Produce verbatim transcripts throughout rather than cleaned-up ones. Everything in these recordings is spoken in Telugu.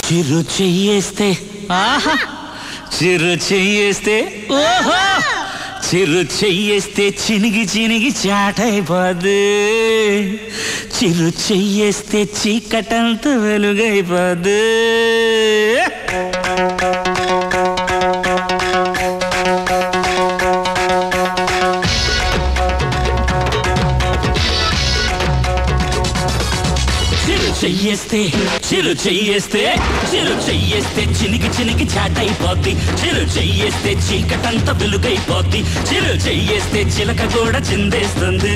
చిరు చెయ్యేస్తే ఆహా చిరు చెయ్యేస్తే ఓహో చిరు చెయ్యేస్తే చినిగి చినిగి చాటైపోద్ది చిరు చెయ్యేస్తే చీకటంత వెలుగైపోద్ది చెయ్యేస్తే చిరు చెయ్యేస్తే చిరు చెయ్యేస్తే చినిగి చినిగి చాటైపోద్ది చిరు చెయ్యేస్తే చీకటంతా వెలుగైపోద్ది చిరు చెయ్యేస్తే చిలక కూడా చిందేస్తుంది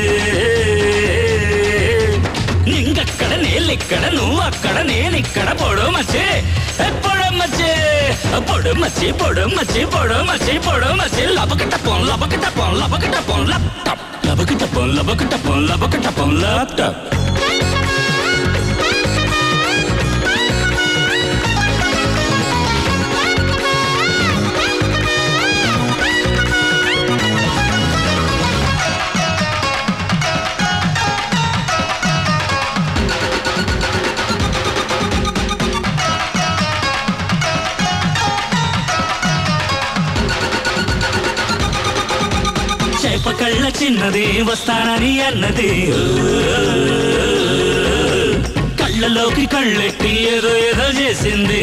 నింగక్కడ నేలెక్కడ నువ్వు అక్కడ నేనిక్కడ పొడో మచ్చే పొడో మచ్చే పొడో మచ్చి పొడో మచ్చి పొడో మచ్చి పొడో మచ్చి లబకట పొం లబకట పొం లబకట పొం లప్టాప్ లబకట పొం లబకట పొం లబకట పొం లప్టాప్ కళ్ళ చిన్నది వస్తానని అన్నది కళ్ళలోకి కళ్ళెట్టి ఏదో ఏదో చేసింది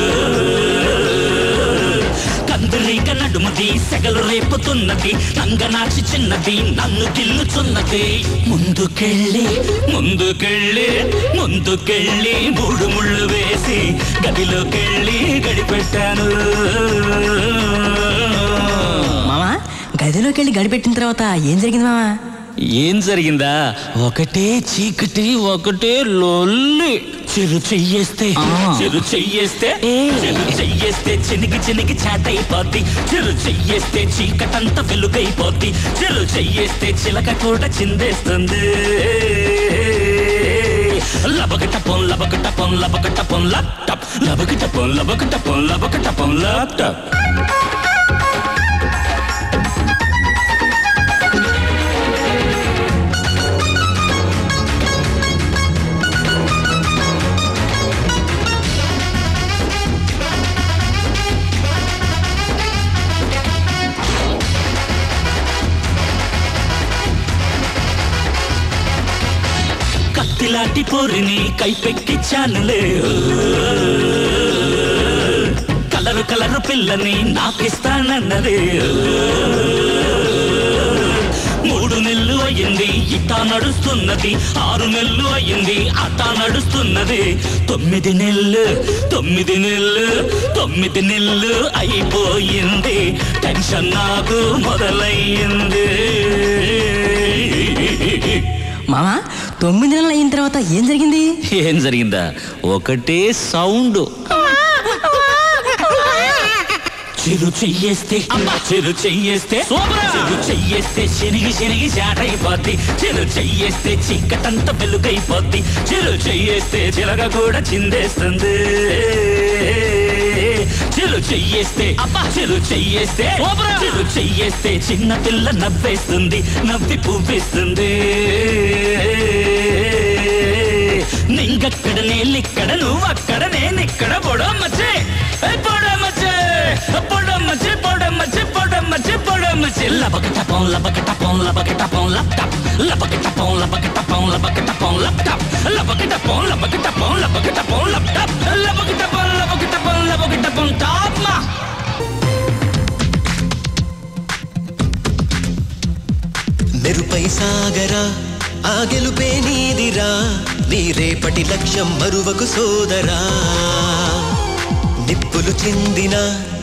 కందురీక నడుమది సెగలు రేపుతున్నది నంగనాచి చిన్నది నన్ను గిల్లుచున్నది ముందుకెళ్ళి ముందుకెళ్ళి ముందుకెళ్ళి మూడు ముళ్ళు వేసి గదిలోకెళ్ళి గడిపెట్టాను గదిలోకి వెళ్ళి గడిపెట్టిన తర్వాత ఏం జరిగింది మామా ఏం జరిగిందా ఒకటే చీకటి ఒకటే లొల్లి చిరు చెయ్యేస్తే చిరు చెయ్యేస్తే చిరు చెయ్యేస్తే చినిగి చినిగి చాటైపోద్ది చిరు చెయ్యేస్తే చీకటంతా వెలుగైపోద్ది చిరు చెయ్యేస్తే చిలక కూడా చిందేస్తుంది లబకట పొం లబకట పొం లబకట పొం లప్టాప్ లబకట పొం లబకట పొం లబకట పొం లప్టాప్ కత్తిలాంటి పోరిని కైపెక్కిచ్చానులే కలరు కలరు పిల్లని నాకిస్తానన్నదే మూడు నెలలు అయ్యింది ఇట్టా నడుస్తున్నది ఆరు నెలలు అయ్యింది అట్టా నడుస్తున్నది తొమ్మిది నెలలు తొమ్మిది నెలలు తొమ్మిది నెలలు అయిపోయింది టెన్షన్ నాకు మొదలయ్యింది మామా తొమ్మిది నెలలు అయిన తర్వాత ఏం జరిగింది ఏం జరిగిందా ఒకటే సౌండ్ చిరు చెయ్యేస్తే చిరు చెయ్యేస్తే చిరు చెయ్యేస్తే శనిగి శనిగి చాటైపోద్ది చిరు చెయ్యేస్తే చీకటంతా వెలుగైపోద్ది చిరు చెయ్యేస్తే చిలక కూడా చిందేస్తుంది చిరు చెయ్యేస్తే చిరు చెయ్యేస్తే చిరు చెయ్యేస్తే చిన్న పిల్ల నవ్వేస్తుంది నవ్వి పువ్వేస్తుంది నింగక్కడ నేలిక్కడ నువ్వు అక్కడ నేనిక్కడ పొడో మచ్చే పొడో మచ్చే పొడో మచ్చే పొడో మచ్చే పొడో మచ్చే పొడో మచ్చే లబకట పొం లబకట పొం లబకట పొం లప్టాప్ లబకట పొం లబకట పొం లబకట పొం లప్టాప్ లబకట పొం లబకట పొం లబకట పొం లప్టాప్ లబకట పొం లబకట పొం లబకట పొం టాప్ మా మెరుపై సాగరా ఆ గెలుపే నీదిరా నీ రేపటి లక్ష్యం మరువకు సోదరా నిప్పులు చిందిన